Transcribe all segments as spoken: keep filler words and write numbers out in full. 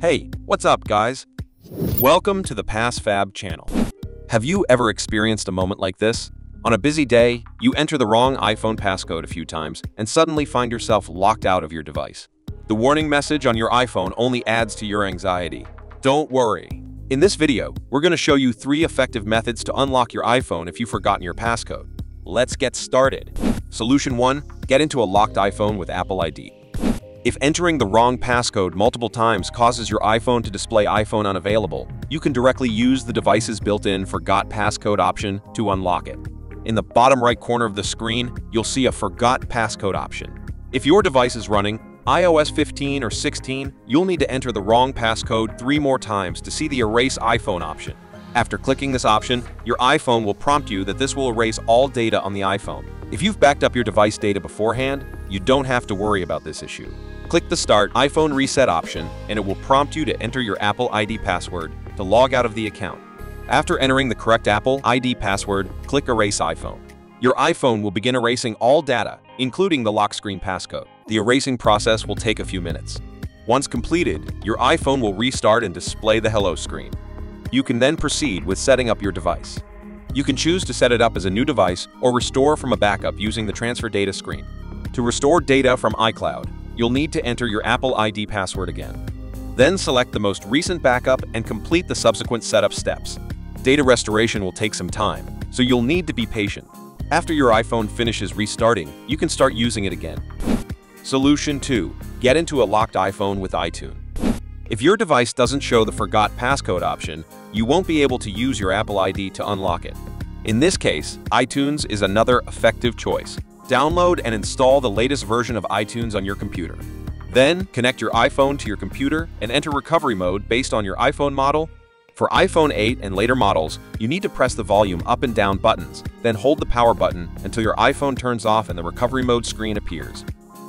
Hey, what's up, guys? Welcome to the PassFab channel. Have you ever experienced a moment like this? On a busy day, you enter the wrong iPhone passcode a few times and suddenly find yourself locked out of your device. The warning message on your iPhone only adds to your anxiety. Don't worry. In this video, we're going to show you three effective methods to unlock your iPhone if you've forgotten your passcode. Let's get started. Solution one. Get into a locked iPhone with Apple I D. If entering the wrong passcode multiple times causes your iPhone to display iPhone unavailable, you can directly use the device's built-in Forgot Passcode option to unlock it. In the bottom right corner of the screen, you'll see a Forgot Passcode option. If your device is running i O S fifteen or sixteen, you'll need to enter the wrong passcode three more times to see the Erase iPhone option. After clicking this option, your iPhone will prompt you that this will erase all data on the iPhone. If you've backed up your device data beforehand, you don't have to worry about this issue. Click the Start iPhone Reset option, and it will prompt you to enter your Apple I D password to log out of the account. After entering the correct Apple I D password, click Erase iPhone. Your iPhone will begin erasing all data, including the lock screen passcode. The erasing process will take a few minutes. Once completed, your iPhone will restart and display the Hello screen. You can then proceed with setting up your device. You can choose to set it up as a new device or restore from a backup using the Transfer Data screen. To restore data from iCloud, you'll need to enter your Apple I D password again. Then select the most recent backup and complete the subsequent setup steps. Data restoration will take some time, so you'll need to be patient. After your iPhone finishes restarting, you can start using it again. Solution two. Get into a locked iPhone with iTunes. If your device doesn't show the Forgot Passcode option, you won't be able to use your Apple I D to unlock it. In this case, iTunes is another effective choice. Download and install the latest version of iTunes on your computer. Then, connect your iPhone to your computer and enter recovery mode based on your iPhone model. For iPhone eight and later models, you need to press the volume up and down buttons, then hold the power button until your iPhone turns off and the recovery mode screen appears.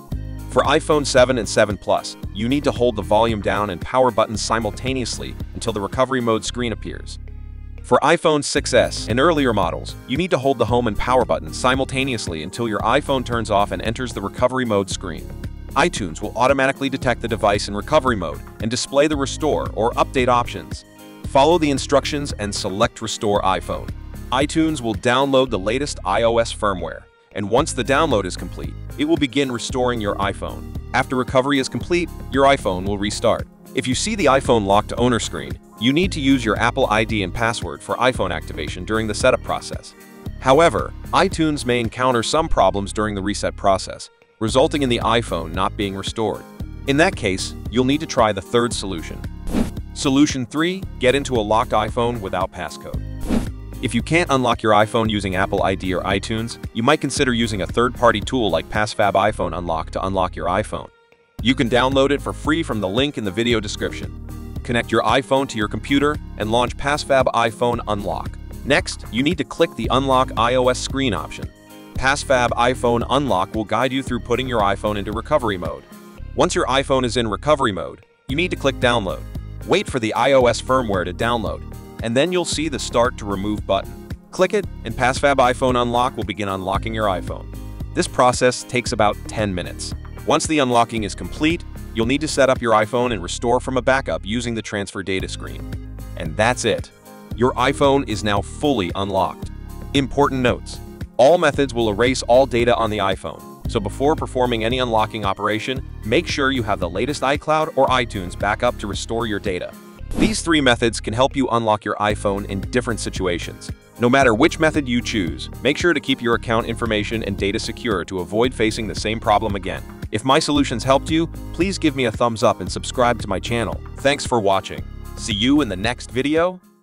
For iPhone seven and seven Plus, you need to hold the volume down and power buttons simultaneously until the recovery mode screen appears. For iPhone six S and earlier models, you need to hold the home and power buttons simultaneously until your iPhone turns off and enters the recovery mode screen. iTunes will automatically detect the device in recovery mode and display the restore or update options. Follow the instructions and select Restore iPhone. iTunes will download the latest iOS firmware, and once the download is complete, it will begin restoring your iPhone. After recovery is complete, your iPhone will restart. If you see the iPhone locked owner screen, you need to use your Apple I D and password for iPhone activation during the setup process. However, iTunes may encounter some problems during the reset process, resulting in the iPhone not being restored. In that case, you'll need to try the third solution. Solution three. Get into a locked iPhone without passcode. If you can't unlock your iPhone using Apple I D or iTunes, you might consider using a third-party tool like PassFab iPhone Unlock to unlock your iPhone. You can download it for free from the link in the video description. Connect your iPhone to your computer and launch PassFab iPhone Unlock. Next, you need to click the Unlock iOS screen option. PassFab iPhone Unlock will guide you through putting your iPhone into recovery mode. Once your iPhone is in recovery mode, you need to click Download. Wait for the iOS firmware to download, and then you'll see the Start to Remove button. Click it, and PassFab iPhone Unlock will begin unlocking your iPhone. This process takes about ten minutes. Once the unlocking is complete, you'll need to set up your iPhone and restore from a backup using the Transfer Data screen. And that's it. Your iPhone is now fully unlocked. Important notes. All methods will erase all data on the iPhone, so before performing any unlocking operation, make sure you have the latest iCloud or iTunes backup to restore your data. These three methods can help you unlock your iPhone in different situations. No matter which method you choose, make sure to keep your account information and data secure to avoid facing the same problem again. If my solutions helped you, please give me a thumbs up and subscribe to my channel. Thanks for watching. See you in the next video.